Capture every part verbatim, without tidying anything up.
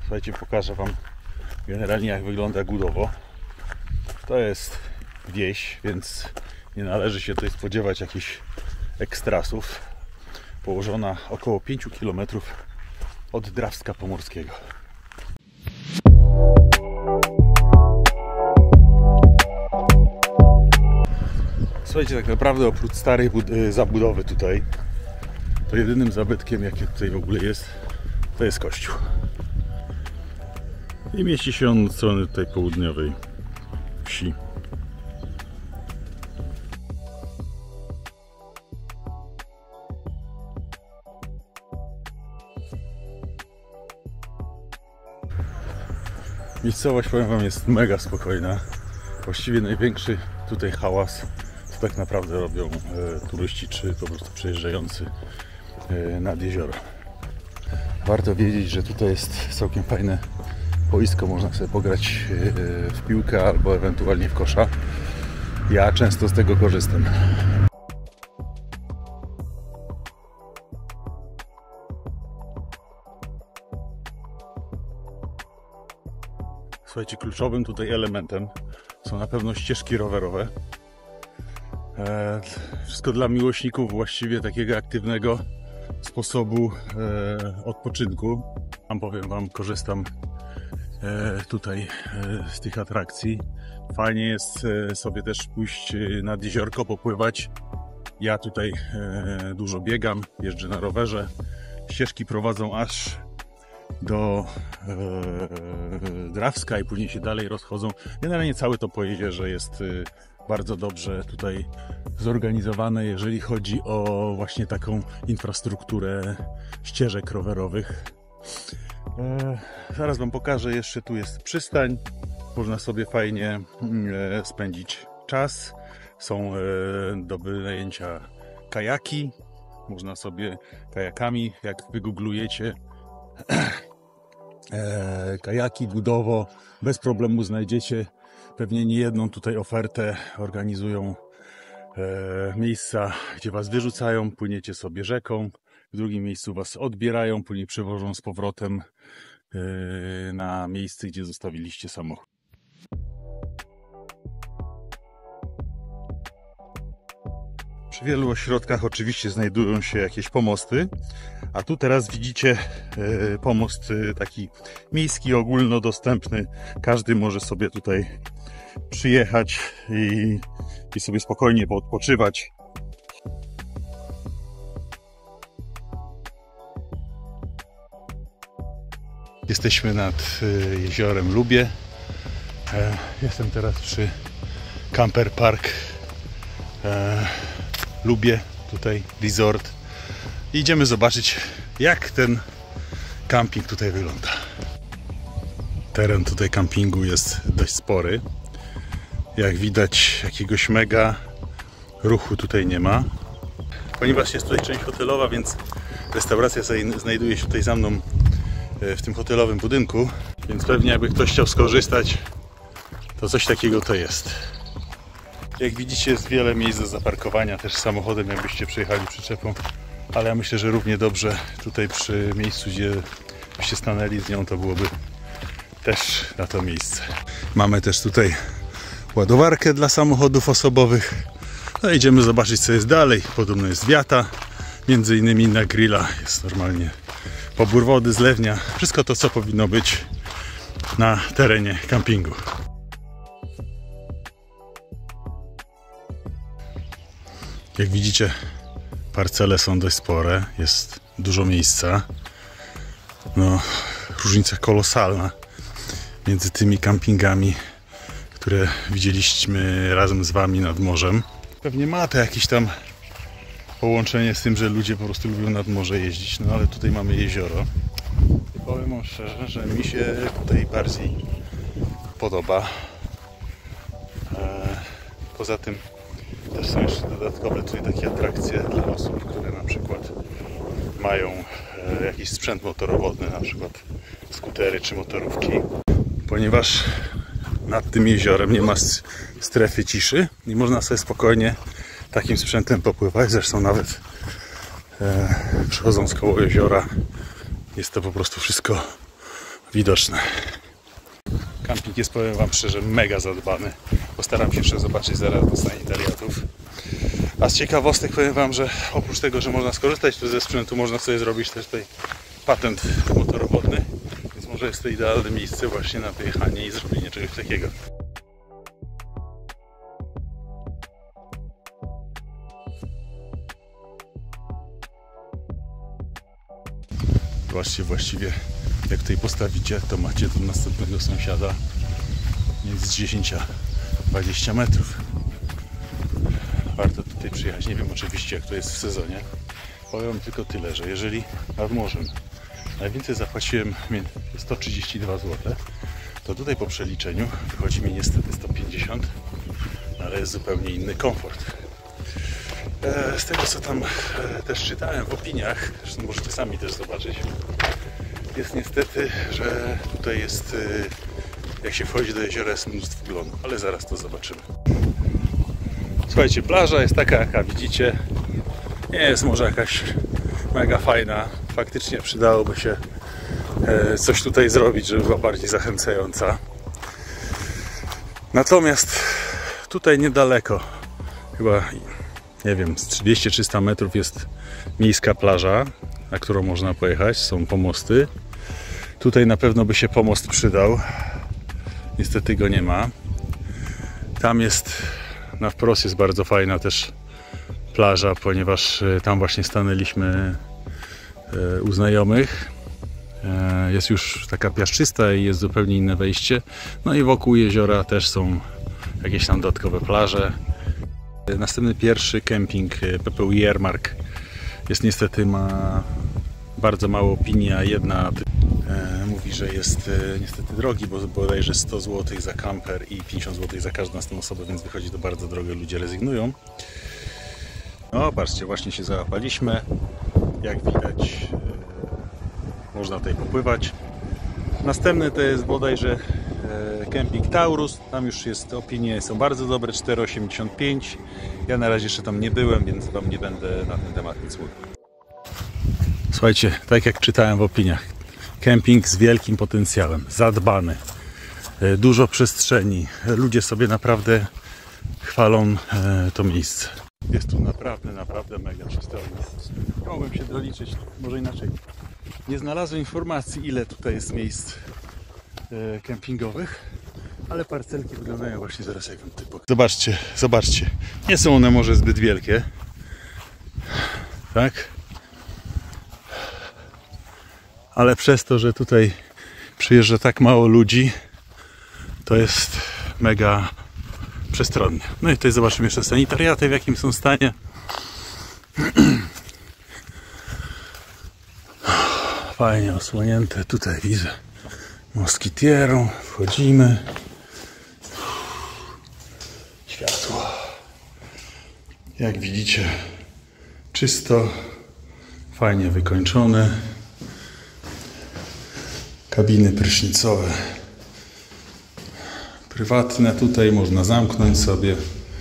Słuchajcie, pokażę wam generalnie jak wygląda Gudowo. To jest wieś, więc nie należy się tutaj spodziewać jakichś ekstrasów. Położona około pięciu kilometrów od Drawska Pomorskiego. Słuchajcie, tak naprawdę oprócz starej zabudowy tutaj, to jedynym zabytkiem, jaki tutaj w ogóle jest, to jest kościół. I mieści się on od strony tutaj południowej wsi. Miejscowość, powiem wam, jest mega spokojna. Właściwie największy tutaj hałas to tak naprawdę robią e, turyści czy po prostu przejeżdżający e, nad jezioro. Warto wiedzieć, że tutaj jest całkiem fajne boisko, można sobie pograć e, w piłkę albo ewentualnie w kosza. Ja często z tego korzystam. Słuchajcie, kluczowym tutaj elementem są na pewno ścieżki rowerowe. E, wszystko dla miłośników właściwie takiego aktywnego sposobu e, odpoczynku. Tam powiem wam, korzystam e, tutaj e, z tych atrakcji. Fajnie jest e, sobie też pójść nad jeziorko, popływać. Ja tutaj e, dużo biegam, jeżdżę na rowerze. Ścieżki prowadzą aż do e, Drawska i później się dalej rozchodzą. Generalnie całe to po jeziorze jest e, bardzo dobrze tutaj zorganizowane, jeżeli chodzi o właśnie taką infrastrukturę ścieżek rowerowych. E, zaraz wam pokażę, jeszcze tu jest przystań. Można sobie fajnie e, spędzić czas. Są e, do wynajęcia kajaki. Można sobie kajakami, jak wygooglujecie e, kajaki Gudowo, bez problemu znajdziecie pewnie nie jedną tutaj ofertę. Organizują e, miejsca, gdzie was wyrzucają, płyniecie sobie rzeką, w drugim miejscu was odbierają, później przewożą z powrotem e, na miejsce, gdzie zostawiliście samochód. Przy wielu ośrodkach oczywiście znajdują się jakieś pomosty, a tu teraz widzicie e, pomost e, taki miejski, ogólnodostępny. Każdy może sobie tutaj przyjechać i, i sobie spokojnie poodpoczywać. Jesteśmy nad e, jeziorem Lubie. E, jestem teraz przy Camper Park e, Lubie, tutaj resort. I idziemy zobaczyć, jak ten camping tutaj wygląda. Teren tutaj campingu jest dość spory. Jak widać, jakiegoś mega ruchu tutaj nie ma. Ponieważ jest tutaj część hotelowa, więc restauracja znajduje się tutaj za mną w tym hotelowym budynku. Więc pewnie jakby ktoś chciał skorzystać, to coś takiego to jest. Jak widzicie, jest wiele miejsc do zaparkowania też samochodem, jakbyście przyjechali przyczepą. Ale ja myślę, że równie dobrze tutaj przy miejscu, gdzie byście stanęli z nią, to byłoby też na to miejsce. Mamy też tutaj ładowarkę dla samochodów osobowych. No, idziemy zobaczyć, co jest dalej. Podobno jest wiata, między innymi na grilla jest normalnie pobór wody, zlewnia. Wszystko to, co powinno być na terenie campingu. Jak widzicie, parcele są dość spore, jest dużo miejsca. No, różnica kolosalna między tymi campingami, które widzieliśmy razem z wami nad morzem. Pewnie ma to jakieś tam połączenie z tym, że ludzie po prostu lubią nad morze jeździć, no ale tutaj mamy jezioro. I powiem wam szczerze, że mi się tutaj bardziej podoba. Poza tym też są jeszcze dodatkowe tutaj takie atrakcje dla osób, które na przykład mają jakiś sprzęt motorowodny, na przykład skutery czy motorówki. Ponieważ nad tym jeziorem nie ma strefy ciszy i można sobie spokojnie takim sprzętem popływać. Zresztą nawet e, przechodząc koło jeziora jest to po prostu wszystko widoczne. Camping jest, powiem wam szczerze, mega zadbany. Postaram się jeszcze zobaczyć zaraz do sanitariatów. A z ciekawostek powiem wam, że oprócz tego, że można skorzystać tu ze sprzętu, można sobie zrobić też tutaj patent motorowodny. Więc może jest to idealne miejsce właśnie na wyjechanie i zrobienie czegoś takiego. Zobaczcie właściwie, jak tutaj postawicie, to macie do następnego sąsiada między dziesięć a dwadzieścia metrów. Warto tutaj przyjechać. Nie wiem oczywiście, jak to jest w sezonie. Powiem tylko tyle, że jeżeli nad morzem najwięcej zapłaciłem sto trzydzieści dwa złote, to tutaj po przeliczeniu wychodzi mi niestety sto pięćdziesiąt, ale jest zupełnie inny komfort. Z tego, co tam też czytałem w opiniach, zresztą możecie sami też zobaczyć, jest niestety, że tutaj jest, jak się wchodzi do jeziora, jest mnóstwo glonu, ale zaraz to zobaczymy. Słuchajcie, plaża jest taka, jaka widzicie. Nie jest może jakaś mega fajna. Faktycznie przydałoby się coś tutaj zrobić, żeby była bardziej zachęcająca. Natomiast tutaj niedaleko, chyba nie wiem, z dwieście trzysta metrów jest miejska plaża, na którą można pojechać. Są pomosty. Tutaj na pewno by się pomost przydał. Niestety go nie ma. Tam jest, na wprost jest bardzo fajna też plaża, ponieważ tam właśnie stanęliśmy u znajomych. Jest już taka piaszczysta i jest zupełnie inne wejście. No i wokół jeziora też są jakieś tam dodatkowe plaże. Następny pierwszy kemping P P U Jermark jest niestety, ma bardzo mało opinii, a jedna e, mówi, że jest e, niestety drogi, bo bodajże sto złotych za kamper i pięćdziesiąt złotych za każdą następną osobę, więc wychodzi to bardzo drogo, ludzie rezygnują. No patrzcie, właśnie się załapaliśmy. Jak widać, e, można tutaj popływać. Następny to jest bodajże Camping Taurus, tam już jest, opinie są bardzo dobre, cztery osiemdziesiąt pięć. Ja na razie jeszcze tam nie byłem, więc wam nie będę na ten temat nic mówił. Słuchajcie, tak jak czytałem w opiniach, kemping z wielkim potencjałem, zadbany, dużo przestrzeni, ludzie sobie naprawdę chwalą to miejsce. Jest tu naprawdę, naprawdę mega przestronnie. Mogłem się doliczyć, może inaczej. Nie znalazłem informacji, ile tutaj jest miejsc kempingowych, ale parcelki wyglądają właśnie zaraz jak wam typu. Zobaczcie, zobaczcie. Nie są one może zbyt wielkie. Tak? Ale przez to, że tutaj przyjeżdża tak mało ludzi, to jest mega przestronnie. No i tutaj zobaczymy jeszcze sanitariaty, w jakim są stanie. Fajnie osłonięte. Tutaj widzę moskitierą. Wchodzimy. Światło. Jak widzicie, czysto, fajnie wykończone. Kabiny prysznicowe. Prywatne tutaj można zamknąć sobie.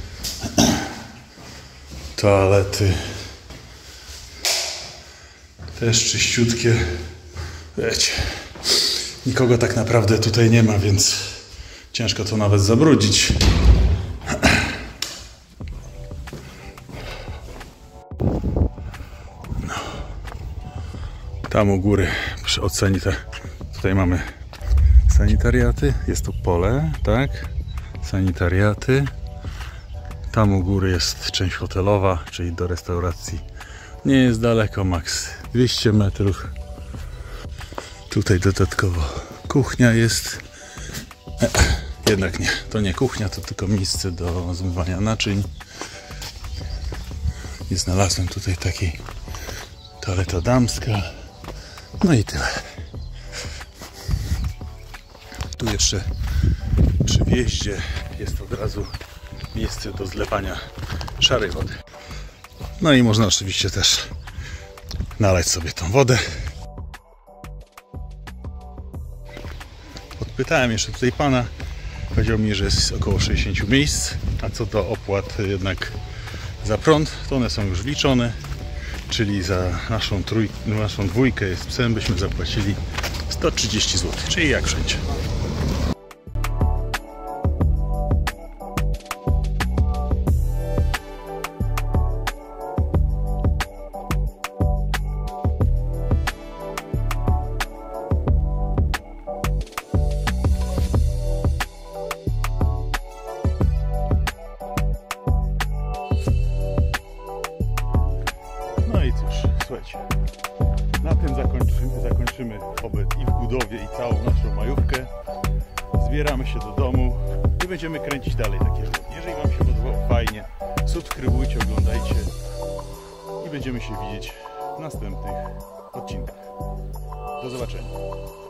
Toalety. Też czyściutkie. Wiecie, nikogo tak naprawdę tutaj nie ma, więc ciężko to nawet zabrudzić. No. Tam u góry od sanita tutaj mamy sanitariaty. Jest tu pole, tak? Sanitariaty. Tam u góry jest część hotelowa, czyli do restauracji. Nie jest daleko, maks dwieście metrów. Tutaj dodatkowo kuchnia jest. E, jednak nie, to nie kuchnia, to tylko miejsce do zmywania naczyń. I znalazłem tutaj takiej toaleta damska. No i tyle. Tu jeszcze przy wjeździe jest od razu miejsce do zlewania szarej wody. No i można oczywiście też nalać sobie tą wodę. Podpytałem jeszcze tutaj pana, powiedział mi, że jest około sześćdziesiąt miejsc, a co do opłat jednak za prąd, to one są już wliczone, czyli za naszą, trój, naszą dwójkę z psem byśmy zapłacili sto trzydzieści złotych, czyli jak wszędzie. No i cóż, słuchajcie, na tym zakończymy, zakończymy pobyt i w Gudowie, i całą naszą majówkę. Zbieramy się do domu i będziemy kręcić dalej takie vlogi. Jeżeli Wam się podobało, fajnie, subskrybujcie, oglądajcie i będziemy się widzieć w następnych odcinkach. Do zobaczenia.